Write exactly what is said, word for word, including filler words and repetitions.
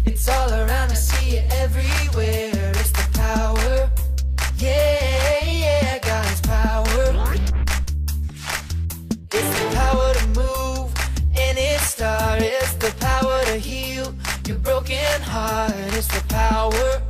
It's all around, I see it everywhere. It's the power, yeah, yeah, God's power. It's the power to move any star. It's the power to heal your broken heart. It's the power,